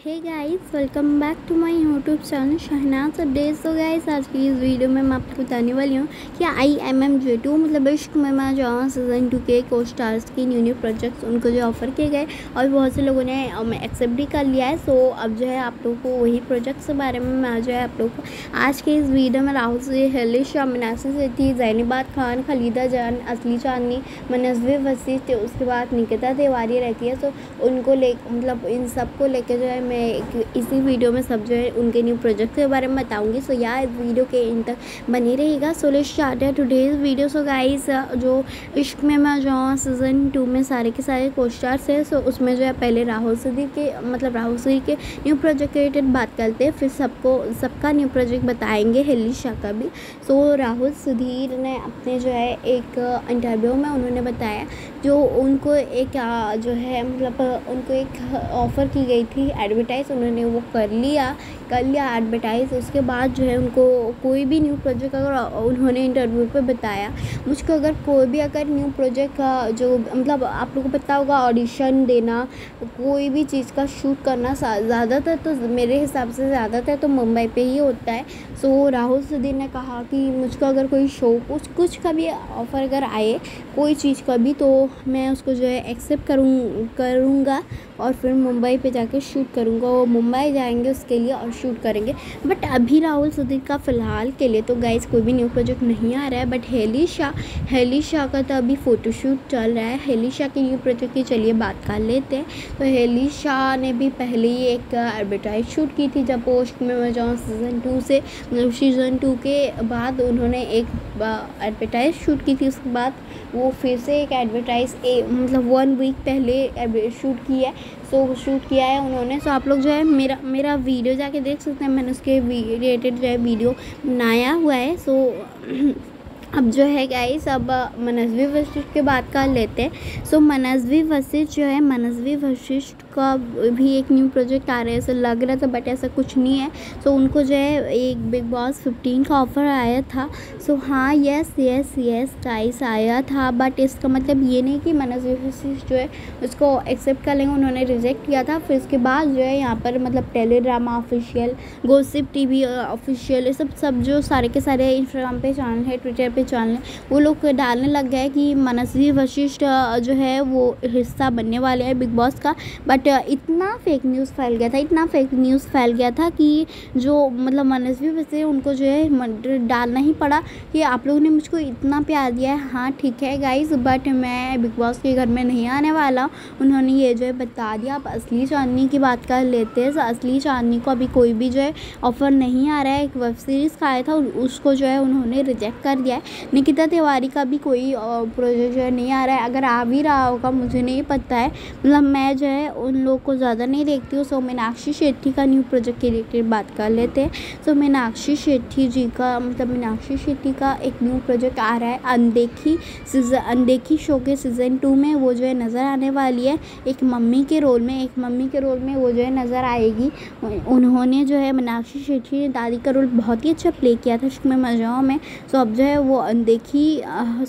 Hey guys, welcome back to my YouTube channel Shehnaz updates. तो guys, आज की इस वीडियो में मैं आपको बताने वाली हूँ कि IMMJ2 मतलब इश्क में मैं जहाँ सीज़न 2 के को स्टार्स की न्यू प्रोजेक्ट्स उनको जो ऑफ़र किए गए और बहुत से लोगों ने एक्सेप्ट भी कर लिया है। सो अब जो है आप लोगों को वही प्रोजेक्ट्स के बारे में मैं जो है आप लोग को आज के इस वीडियो में राहुल से हेलिश मिनासी सेठी, ज़ैनिबाद खान, खलीदा जान, असली चांदनी, मनस्वी वसीफ, उसके बाद निकिता तिवारी रहती है। सो उनको ले मतलब इन सब को लेकर जो है मैं इसी वीडियो में सब जो है उनके न्यू प्रोजेक्ट के बारे में बताऊंगी। सो यार इस वीडियो के इन तक बनी रहेगा। सो लेट्स स्टार्ट है टुडेज वीडियो। सो गाइस, जो इश्क में मैं जो सीज़न 2 में सारे के सारे को स्टार्स है, सो उसमें जो है पहले राहुल सुधीर के न्यू प्रोजेक्ट के रिलेटेड बात करते हैं, फिर सबका न्यू प्रोजेक्ट बताएंगे, हेलिश का भी। सो राहुल सुधीर ने अपने जो है एक इंटरव्यू में उन्होंने बताया जो उनको एक जो है मतलब उनको एक ऑफ़र की गई थी एडवर्टाइज़, उन्होंने वो कर लिया एडवर्टाइज़। उसके बाद जो है उनको कोई भी न्यू प्रोजेक्ट अगर उन्होंने इंटरव्यू पे बताया मुझको, अगर कोई भी अगर न्यू प्रोजेक्ट का जो मतलब आप लोगों को पता होगा ऑडिशन देना, कोई भी चीज़ का शूट करना ज़्यादातर तो मेरे हिसाब से ज़्यादातर तो मुंबई पे ही होता है। सो राहुल सुधीर ने कहा कि मुझको अगर कोई शो कुछ का भी ऑफ़र अगर आए कोई चीज़ का भी, तो मैं उसको जो है एक्सेप्ट करूँगा और फिर मुंबई पे जाके शूट करूँगा। वो मुंबई जाएंगे उसके लिए और शूट करेंगे। बट अभी राहुल सुधीर का फ़िलहाल के लिए तो गाइस कोई भी न्यू प्रोजेक्ट नहीं आ रहा है। बट हेलिश का तो अभी फ़ोटोशूट चल रहा है। हेलिश के न्यू प्रोजेक्ट की चलिए बात कर लेते हैं। तो हेलिश ने भी पहले ही एक एडवर्टाइज शूट की थी जब पोस्ट में जहाँ सीज़न 2 के बाद उन्होंने एक एडवर्टाइज शूट की थी। उसके बाद वो फिर से एक एडवर्टाइज मतलब 1 वीक पहले शूट किया है। शूट किया है उन्होंने। सो आप लोग जो है मेरा वीडियो जाके देख सकते हैं, मैंने उसके रिलेटेड जो है वीडियो बनाया हुआ है। सो अब जो है गाइस, अब मनस्वी वशिष्ठ की बात कर लेते हैं। सो मनस्वी वशिष्ठ का भी एक न्यू प्रोजेक्ट आ रहा है ऐसा लग रहा था, बट ऐसा कुछ नहीं है। सो उनको जो है एक बिग बॉस 15 का ऑफ़र आया था। सो हाँ, यस गाइस आया था, बट इसका मतलब ये नहीं कि मनस्वी वशिष्ठ जो है उसको एक्सेप्ट कर लेंगे। उन्होंने रिजेक्ट किया था। फिर इसके बाद जो है यहाँ पर मतलब teledrama official, gossip TV official, ये सब जो सारे के सारे इंस्टाग्राम पे चैनल है, ट्विटर पे चैनल है, वो लोग डालने लग गए कि मनस्वी वशिष्ठ जो है वो हिस्सा बनने वाले हैं बिग बॉस का। बट इतना फेक न्यूज़ फैल गया था कि जो मतलब मनस्वी वशिष्ठ उनको जो है डालना ही पड़ा कि आप लोगों ने मुझको इतना प्यार दिया है, हाँ ठीक है गाइज, बट मैं बिग बॉस के घर में नहीं आने वाला। उन्होंने ये जो है बता दिया। अब असली चांदनी की बात कर लेते हैं। असली चांदनी को अभी कोई भी जो है ऑफ़र नहीं आ रहा है। एक वेब सीरीज़ का आया था उसको जो है उन्होंने रिजेक्ट कर दिया है। निकिता तिवारी का भी कोई प्रोजेक्ट जो है नहीं आ रहा है। अगर आ भी रहा होगा मुझे नहीं पता है, मतलब मैं जो है उन लोग को ज़्यादा नहीं देखती हूँ। सो मीनाक्षी शेट्टी का न्यू प्रोजेक्ट के रिलेटेड बात कर लेते हैं। सो मीनाक्षी शेट्टी का एक न्यू प्रोजेक्ट आ रहा है अनदेखी शो के सीज़न 2 में। वो जो है नज़र आने वाली है एक मम्मी के रोल में वो जो है नज़र आएगी। उन्होंने जो है मीनाक्षी शेट्टी ने दादी का रोल बहुत ही अच्छा प्ले किया था इश्क में मजाओ में। सो अब जो है वो अनदेखी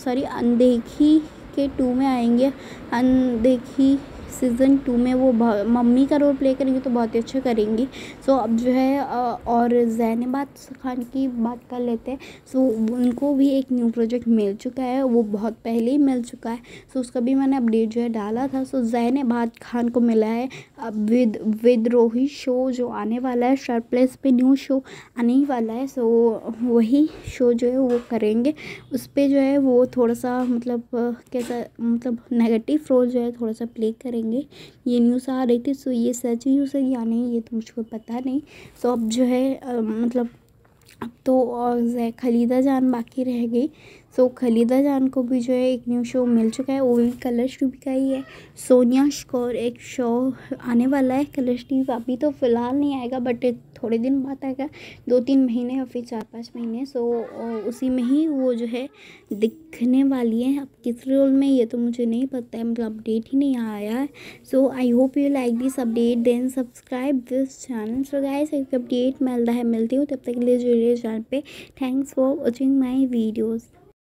के 2 में आएंगे। अनदेखी सीज़न 2 में वो मम्मी का रोल प्ले करेंगी तो बहुत ही अच्छा करेंगी। सो अब जो है और ज़ैनिबाद खान की बात कर लेते हैं। सो उनको भी एक न्यू प्रोजेक्ट मिल चुका है, वो बहुत पहले ही मिल चुका है। सो उसका भी मैंने अपडेट जो है डाला था। सो ज़ैनिबाद खान को मिला है अब विद्रोही शो जो आने वाला है स्टार प्लस पे, न्यू शो आने ही वाला है। सो वही शो जो है वो करेंगे। उस पर जो है वो थोड़ा सा मतलब कैसा मतलब नेगेटिव रोल जो है थोड़ा सा प्ले करेंगे। ये न्यूज़ आ रही थी। सो ये सच न्यूज़ है या नहीं ये तो मुझको पता नहीं। सो अब जो है मतलब अब तो और खलीदा जान बाकी रह गई। सो खलीदा जान को भी जो है एक न्यू शो मिल चुका है, वो भी कलर्स टीवी का ही है। सोनिया स्कोर एक शो आने वाला है कलर्स टीवी। अभी तो फ़िलहाल नहीं आएगा, बट थोड़े दिन बाद आएगा, 2-3 महीने या फिर 4-5 महीने। सो उसी में ही वो जो है दिखने वाली है। अब किस रोल में ये तो मुझे नहीं पता है, मतलब अपडेट ही नहीं आया है। So I hope you like this update, then subscribe this channel. So guys, एक अपडेट मिलती हूँ, तब तक के लिए जुड़िए चैनल पे। Thanks for watching my videos.